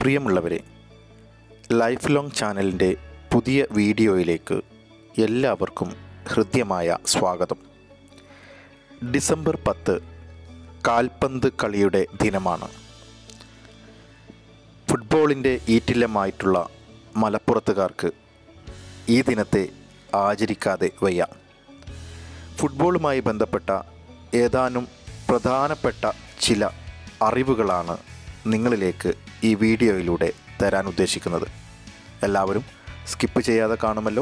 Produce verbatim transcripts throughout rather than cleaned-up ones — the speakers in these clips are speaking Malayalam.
പ്രിയമുള്ളവരെ, ലൈഫ് ലോങ് ചാനലിൻ്റെ പുതിയ വീഡിയോയിലേക്ക് എല്ലാവർക്കും ഹൃദ്യമായ സ്വാഗതം. ഡിസംബർ പത്ത് കാൽപന്ത് കളിയുടെ ദിനമാണ്. ഫുട്ബോളിൻ്റെ ഈറ്റില്ലമായിട്ടുള്ള മലപ്പുറത്തുകാർക്ക് ഈ ദിനത്തെ ആചരിക്കാതെ വയ്യ. ഫുട്ബോളുമായി ബന്ധപ്പെട്ട ഏതാനും പ്രധാനപ്പെട്ട ചില അറിവുകളാണ് നിങ്ങളിലേക്ക് ഈ വീഡിയോയിലൂടെ തരാൻ ഉദ്ദേശിക്കുന്നത്. എല്ലാവരും സ്കിപ്പ് ചെയ്യാതെ കാണുമല്ലോ.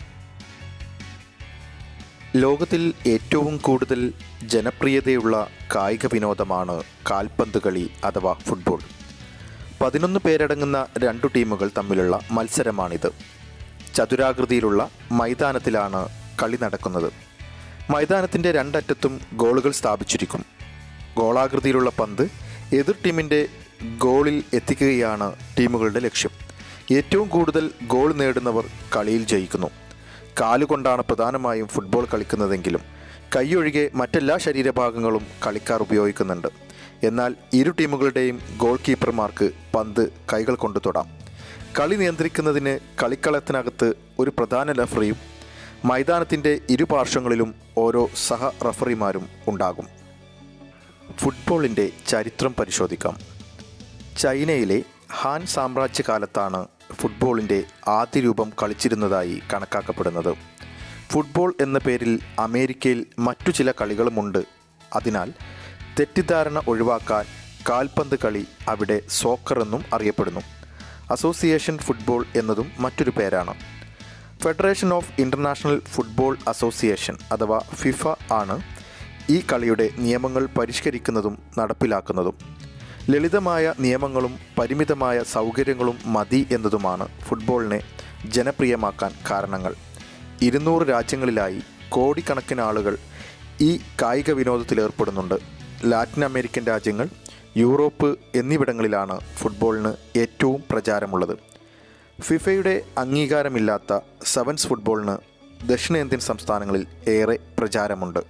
ലോകത്തിൽ ഏറ്റവും കൂടുതൽ ജനപ്രിയതയുള്ള കായിക വിനോദമാണ് കാൽപന്ത് കളി അഥവാ ഫുട്ബോൾ. പതിനൊന്ന് പേരടങ്ങുന്ന രണ്ടു ടീമുകൾ തമ്മിലുള്ള മത്സരമാണിത്. ചതുരാകൃതിയിലുള്ള മൈതാനത്തിലാണ് കളി നടക്കുന്നത്. മൈതാനത്തിൻ്റെ രണ്ടറ്റത്തും ഗോളുകൾ സ്ഥാപിച്ചിരിക്കും. ഗോളാകൃതിയിലുള്ള പന്ത് എതിർ ടീമിൻ്റെ ഗോളിൽ എത്തിക്കുകയാണ് ടീമുകളുടെ ലക്ഷ്യം. ഏറ്റവും കൂടുതൽ ഗോൾ നേടുന്നവർ കളിയിൽ ജയിക്കുന്നു. കാലുകൊണ്ടാണ് പ്രധാനമായും ഫുട്ബോൾ കളിക്കുന്നതെങ്കിലും കൈയൊഴികെ മറ്റെല്ലാ ശരീരഭാഗങ്ങളും കളിക്കാർ ഉപയോഗിക്കുന്നുണ്ട്. എന്നാൽ ഇരു ടീമുകളുടെയും ഗോൾ കീപ്പർമാർക്ക് പന്ത് കൈകൾ കൊണ്ട് തൊടാം. കളി നിയന്ത്രിക്കുന്നതിന് കളിക്കളത്തിനകത്ത് ഒരു പ്രധാന റഫറിയും മൈതാനത്തിൻ്റെ ഇരുപാർശ്വങ്ങളിലും ഓരോ സഹ റഫറിമാരും ഉണ്ടാകും. ഫുട്ബോളിൻ്റെ ചരിത്രം പരിശോധിക്കാം. ചൈനയിലെ ഹാൻ സാമ്രാജ്യകാലത്താണ് ഫുട്ബോളിൻ്റെ ആദ്യ രൂപം കളിച്ചിരുന്നതായി കണക്കാക്കപ്പെടുന്നത്. ഫുട്ബോൾ എന്ന പേരിൽ അമേരിക്കയിൽ മറ്റു ചില കളികളുമുണ്ട്. അതിനാൽ തെറ്റിദ്ധാരണ ഒഴിവാക്കാൻ കാൽപന്ത് കളി അവിടെ സോക്കർ എന്നും അറിയപ്പെടുന്നു. അസോസിയേഷൻ ഫുട്ബോൾ എന്നതും മറ്റൊരു പേരാണ്. Federation of international football association അഥവാ ഫിഫ ആണ് ഈ കളിയുടെ നിയമങ്ങൾ പരിഷ്കരിക്കുന്നതും നടപ്പിലാക്കുന്നതും. ലളിതമായ നിയമങ്ങളും പരിമിതമായ സൗകര്യങ്ങളും മതി എന്നതുമാണ് ഫുട്ബോളിനെ ജനപ്രിയമാക്കാൻ കാരണങ്ങൾ. ഇരുന്നൂറ് രാജ്യങ്ങളിലായി കോടിക്കണക്കിന് ആളുകൾ ഈ കായിക വിനോദത്തിലേർപ്പെടുന്നുണ്ട്. ലാറ്റിൻ അമേരിക്കൻ രാജ്യങ്ങൾ, യൂറോപ്പ് എന്നിവിടങ്ങളിലാണ് ഫുട്ബോളിന് ഏറ്റവും പ്രചാരമുള്ളത്. ഫിഫയുടെ അംഗീകാരമില്ലാത്ത സെവൻസ് ഫുട്ബോളിന് ദക്ഷിണേന്ത്യൻ സംസ്ഥാനങ്ങളിൽ ഏറെ പ്രചാരമുണ്ട്.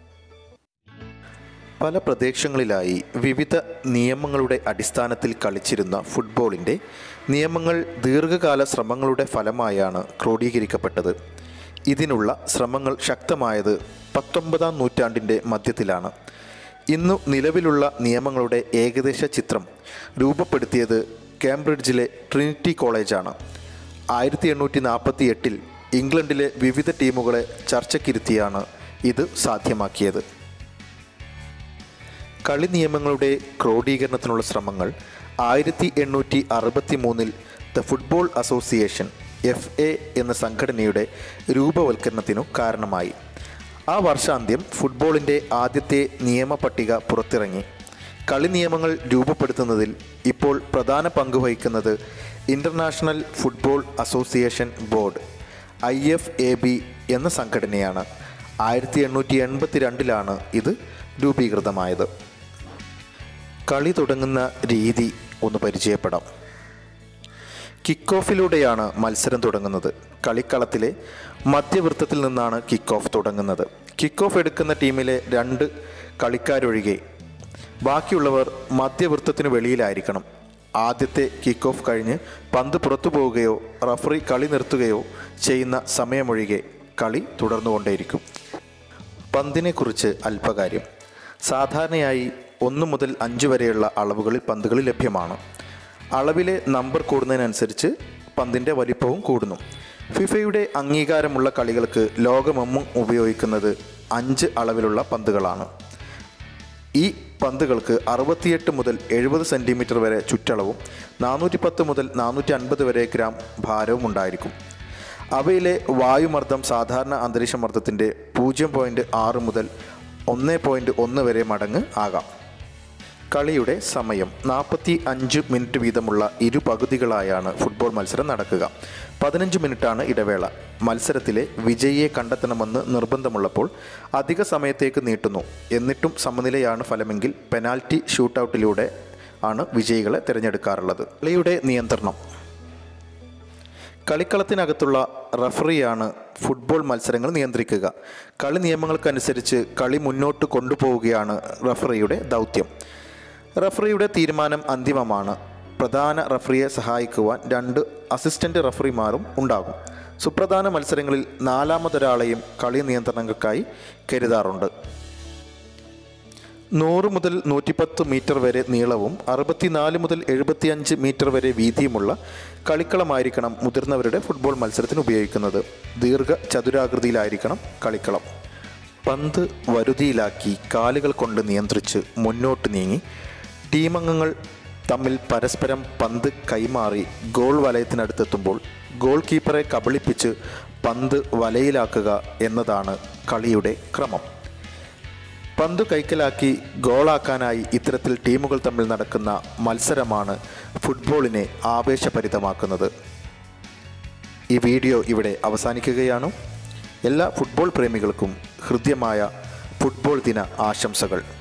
പല പ്രദേശങ്ങളിലായി വിവിധ നിയമങ്ങളുടെ അടിസ്ഥാനത്തിൽ കളിച്ചിരുന്ന ഫുട്ബോളിൻ്റെ നിയമങ്ങൾ ദീർഘകാല ശ്രമങ്ങളുടെ ഫലമായാണ് ക്രോഡീകരിക്കപ്പെട്ടത്. ഇതിനുള്ള ശ്രമങ്ങൾ ശക്തമായത് പത്തൊമ്പതാം നൂറ്റാണ്ടിൻ്റെ മധ്യത്തിലാണ്. ഇന്നു നിലവിലുള്ള നിയമങ്ങളുടെ ഏകദേശ ചിത്രം രൂപപ്പെടുത്തിയത് കേംബ്രിഡ്ജിലെ ട്രിനിറ്റി കോളേജാണ്. ആയിരത്തി എണ്ണൂറ്റി നാൽപ്പത്തി എട്ടിൽ ഇംഗ്ലണ്ടിലെ വിവിധ ടീമുകളെ ചർച്ചയ്ക്കിരുത്തിയാണ് ഇത് സാധ്യമാക്കിയത്. കളി നിയമങ്ങളുടെ ക്രോഡീകരണത്തിനുള്ള ശ്രമങ്ങൾ ആയിരത്തി എണ്ണൂറ്റി അറുപത്തി മൂന്നിൽ the football association F A എന്ന സംഘടനയുടെ രൂപവൽക്കരണത്തിനു കാരണമായി. ആ വർഷാന്ത്യം ഫുട്ബോളിൻ്റെ ആദ്യത്തെ നിയമ പട്ടിക പുറത്തിറങ്ങി. കളി നിയമങ്ങൾ രൂപപ്പെടുത്തുന്നതിൽ ഇപ്പോൾ പ്രധാന പങ്ക് വഹിക്കുന്നത് international football association board I F A B എന്ന സംഘടനയാണ്. ആയിരത്തി എണ്ണൂറ്റി എൺപത്തി രണ്ടിലാണ് ഇത് രൂപീകൃതമായത്. കളി തുടങ്ങുന്ന രീതി ഒന്ന് പരിചയപ്പെടാം. കിക്ക് ഓഫിലൂടെയാണ് മത്സരം തുടങ്ങുന്നത്. കളിക്കളത്തിലെ മധ്യവൃത്തത്തിൽ നിന്നാണ് കിക്ക് ഓഫ് തുടങ്ങുന്നത്. കിക്ക് ഓഫ് എടുക്കുന്ന ടീമിലെ രണ്ട് കളിക്കാരൊഴികെ ബാക്കിയുള്ളവർ മധ്യവൃത്തത്തിന് വെളിയിലായിരിക്കണം. ആദ്യത്തെ കിക്ക് ഓഫ് കഴിഞ്ഞ് പന്ത് പുറത്തു പോവുകയോ റഫറി കളി നിർത്തുകയോ ചെയ്യുന്ന സമയമൊഴികെ കളി തുടർന്നുകൊണ്ടേയിരിക്കും. പന്തിനെക്കുറിച്ച് അല്പകാര്യം. സാധാരണയായി ഒന്ന് മുതൽ അഞ്ച് വരെയുള്ള അളവുകളിൽ പന്തുകൾ ലഭ്യമാണ്. അളവിലെ നമ്പർ കൂടുന്നതിനനുസരിച്ച് പന്തിൻ്റെ വലിപ്പവും കൂടുന്നു. ഫിഫയുടെ അംഗീകാരമുള്ള കളികൾക്ക് ലോകമെങ്ങും ഉപയോഗിക്കുന്നത് അഞ്ച് അളവിലുള്ള പന്തുകളാണ്. ഈ പന്തുകൾക്ക് അറുപത്തിയെട്ട് മുതൽ എഴുപത് സെൻറ്റിമീറ്റർ വരെ ചുറ്റളവും നാനൂറ്റി പത്ത് മുതൽ നാനൂറ്റി അൻപത് വരെ ഗ്രാം ഭാരവും ഉണ്ടായിരിക്കും. അവയിലെ വായുമർദ്ദം സാധാരണ അന്തരീക്ഷമർദ്ദത്തിൻ്റെ പൂജ്യം പോയിൻറ്റ് ആറ് മുതൽ ഒന്ന് പോയിൻറ്റ് ഒന്ന് വരെ മടങ്ങ് ആകാം. കളിയുടെ സമയം നാൽപ്പത്തി അഞ്ച് മിനിറ്റ് വീതമുള്ള ഇരു പകുതികളായാണ് ഫുട്ബോൾ മത്സരം നടക്കുക. പതിനഞ്ച് മിനിറ്റാണ് ഇടവേള. മത്സരത്തിലെ വിജയിയെ കണ്ടെത്തണമെന്ന് നിർബന്ധമുള്ളപ്പോൾ അധിക സമയത്തേക്ക് നീട്ടുന്നു. എന്നിട്ടും സമനിലയാണ് ഫലമെങ്കിൽ പെനാൽറ്റി ഷൂട്ടൗട്ടിലൂടെ ആണ് വിജയികളെ തിരഞ്ഞെടുക്കാറുള്ളത്. കളിയുടെ നിയന്ത്രണം. കളിക്കളത്തിനകത്തുള്ള റഫറിയാണ് ഫുട്ബോൾ മത്സരങ്ങൾ നിയന്ത്രിക്കുക. കളി നിയമങ്ങൾക്കനുസരിച്ച് കളി മുന്നോട്ട് കൊണ്ടുപോവുകയാണ് റഫറിയുടെ ദൗത്യം. റഫറിയുടെ തീരുമാനം അന്തിമമാണ്. പ്രധാന റഫറിയെ സഹായിക്കുവാൻ രണ്ട് അസിസ്റ്റൻ്റ് റഫറിമാരും ഉണ്ടാകും. സുപ്രധാന മത്സരങ്ങളിൽ നാലാമതൊരാളെയും കളി നിയന്ത്രണങ്ങൾക്കായി കരുതാറുണ്ട്. നൂറ് മുതൽ നൂറ്റിപ്പത്ത് മീറ്റർ വരെ നീളവും അറുപത്തിനാല് മുതൽ എഴുപത്തിയഞ്ച് മീറ്റർ വരെ വീതിയുമുള്ള കളിക്കളമായിരിക്കണം മുതിർന്നവരുടെ ഫുട്ബോൾ മത്സരത്തിന് ഉപയോഗിക്കുന്നത്. ദീർഘ ചതുരാകൃതിയിലായിരിക്കണം കളിക്കളം. പന്ത് വരുതിയിലാക്കി കാലുകൾ കൊണ്ട് നിയന്ത്രിച്ച് മുന്നോട്ട് നീങ്ങി ടീമംഗങ്ങൾ തമ്മിൽ പരസ്പരം പന്ത് കൈമാറി ഗോൾ വലയത്തിനടുത്തെത്തുമ്പോൾ ഗോൾ കീപ്പറെ കബളിപ്പിച്ച് പന്ത് വലയിലാക്കുക എന്നതാണ് കളിയുടെ ക്രമം. പന്ത് കൈക്കലാക്കി ഗോളാക്കാനായി ഇത്തരത്തിൽ ടീമുകൾ തമ്മിൽ നടക്കുന്ന മത്സരമാണ് ഫുട്ബോളിനെ ആവേശഭരിതമാക്കുന്നത്. ഈ വീഡിയോ ഇവിടെ അവസാനിക്കുകയാണ്. എല്ലാ ഫുട്ബോൾ പ്രേമികൾക്കും ഹൃദ്യമായ ഫുട്ബോൾ ദിന ആശംസകൾ.